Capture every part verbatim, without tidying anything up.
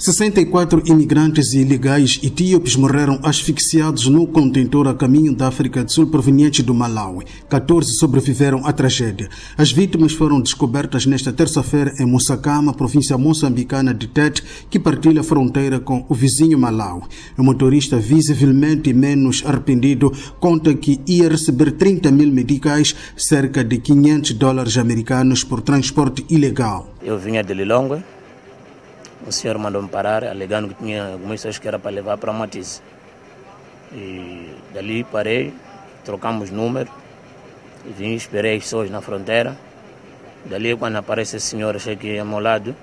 sessenta e quatro imigrantes ilegais etíopes morreram asfixiados no contentor a caminho da África do Sul proveniente do Malawi. quatorze sobreviveram à tragédia. As vítimas foram descobertas nesta terça-feira em Moçacama, província moçambicana de Tete, que partilha fronteira com o vizinho Malawi. O motorista, visivelmente menos arrependido, conta que ia receber trinta mil meticais, cerca de quinhentos dólares americanos, por transporte ilegal. Eu vinha de Lilongwe. O senhor mandou-me parar, alegando que tinha algumas coisas que era para levar para Matiz. E dali parei, trocamos número, e vim, esperei as pessoas na fronteira. Dali, quando aparece esse senhor, achei que ia ao meu lado.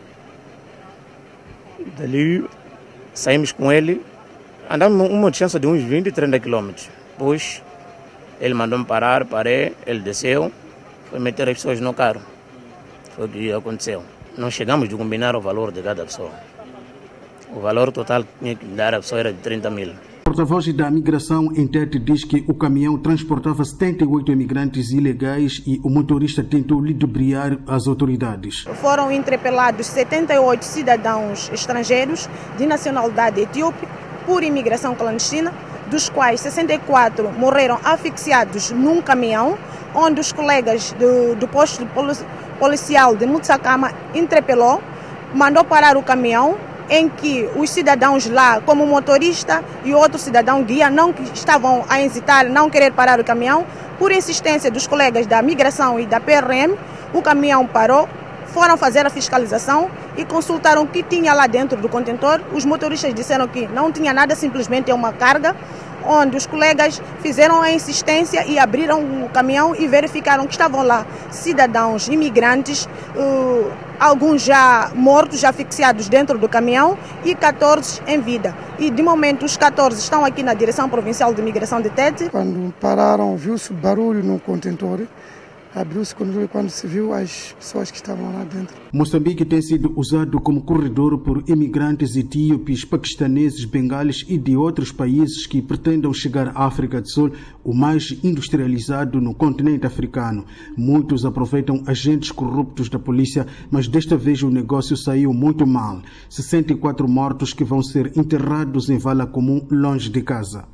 Dali, saímos com ele, andamos uma distância de uns vinte, trinta quilômetros. Depois, ele mandou-me parar, parei, ele desceu, foi meter as pessoas no carro. Foi o que aconteceu. Não chegamos a combinar o valor de cada pessoa. O valor total que tinha que dar a pessoa era de trinta mil. O porta-voz da migração em Tete diz que o caminhão transportava setenta e oito imigrantes ilegais e o motorista tentou ludibriar as autoridades. Foram interpelados setenta e oito cidadãos estrangeiros de nacionalidade etíope por imigração clandestina, dos quais sessenta e quatro morreram asfixiados num caminhão, onde os colegas do, do posto policial de Moçacama interpelou, mandou parar o caminhão, em que os cidadãos lá, como o motorista e outro cidadão guia, não estavam a hesitar, não querer parar o caminhão. Por insistência dos colegas da migração e da P R M, o caminhão parou, foram fazer a fiscalização e consultaram o que tinha lá dentro do contentor. Os motoristas disseram que não tinha nada, simplesmente é uma carga, onde os colegas fizeram a insistência e abriram o caminhão e verificaram que estavam lá cidadãos imigrantes, uh, alguns já mortos, já asfixiados dentro do caminhão e quatorze em vida. E de momento os quatorze estão aqui na Direção Provincial de Imigração de Tete. Quando pararam, viu-se barulho no contentor. Abriu-se quando se viu as pessoas que estavam lá dentro. Moçambique tem sido usado como corredor por imigrantes etíopes, paquistaneses, bengalis e de outros países que pretendam chegar à África do Sul, o mais industrializado no continente africano. Muitos aproveitam agentes corruptos da polícia, mas desta vez o negócio saiu muito mal. sessenta e quatro mortos que vão ser enterrados em vala comum longe de casa.